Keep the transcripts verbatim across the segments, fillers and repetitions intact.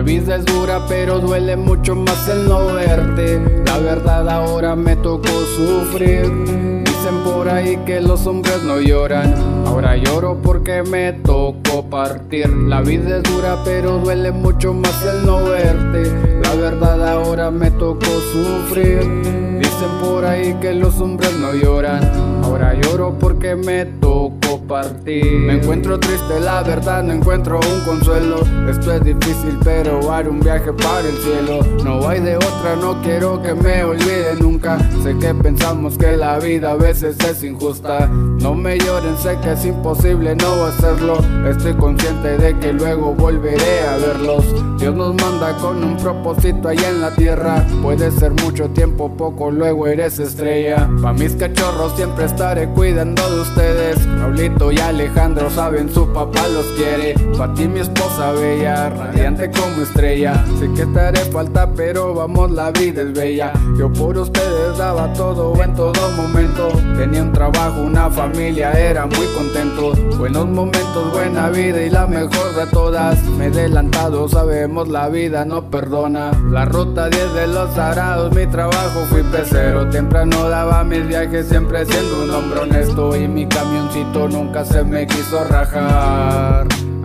vida es dura pero duele mucho más el no verte. La verdad ahora me tocó sufrir. Dicen por ahí que los hombres no lloran, ahora lloro porque me tocó partir. La vida es dura pero duele mucho más el no verte. La verdad ahora me tocó sufrir. Dicen por ahí que los hombres no lloran, ahora lloro porque me tocó partir. Me encuentro triste, la verdad no encuentro un consuelo. Esto es difícil pero haré un viaje para el cielo. No hay de otra, no quiero que me olvide nunca. Sé que pensamos que la vida a veces es injusta. No me lloren, sé que es imposible no hacerlo. Estoy consciente de que luego volveré a verlos. Dios nos manda con un propósito allá en la tierra. Puede ser mucho tiempo, poco, luego eres estrella. Pa' mis cachorros siempre estaré cuidando de ustedes. Raulito y Alejandro saben su papá los quiere. Pa' ti mi esposa bella, radiante como estrella. Sé que te haré falta pero vamos, la vida es bella. Yo por ustedes daba todo en todo momento. Tenía un trabajo, una familia, era muy contento. Buenos momentos, buena vida y la mejor de todas. Me he adelantado, sabemos la vida no perdona. La ruta diez de los arados, mi trabajo fui pecero. Temprano daba mis viajes siempre siendo un hombre honesto. Y mi camioncito nunca se me quiso rajar.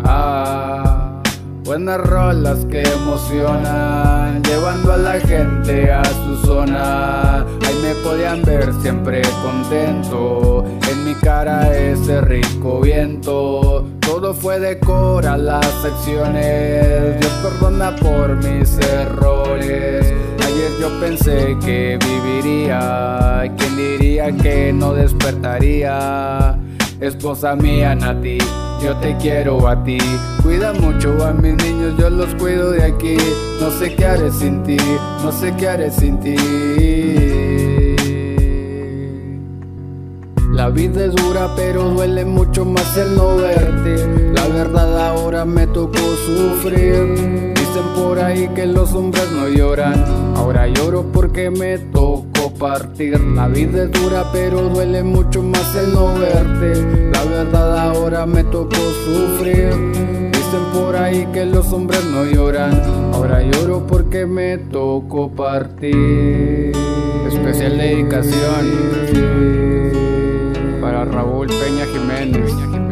Ah, buenas rolas que emocionan, llevando a la gente a su zona. Ahí me podían ver siempre contento, en mi cara ese rico viento. Todo fue decor a las secciones, Dios perdona por mis errores. Ayer yo pensé que viviría, ¿quién diría que no despertaría? Esposa mía Nati, yo te quiero a ti. Cuida mucho a mis niños, yo los cuido de aquí. No sé qué haré sin ti, no sé qué haré sin ti. La vida es dura pero duele mucho más el no verte. La verdad ahora me tocó sufrir. Dicen por ahí que los hombres no lloran, ahora lloro porque me tocó partir. La vida es dura pero duele mucho más el no verte. La verdad ahora me tocó sufrir. Dicen por ahí que los hombres no lloran, ahora lloro porque me tocó partir. Especial dedicación para Raúl Peña Jiménez.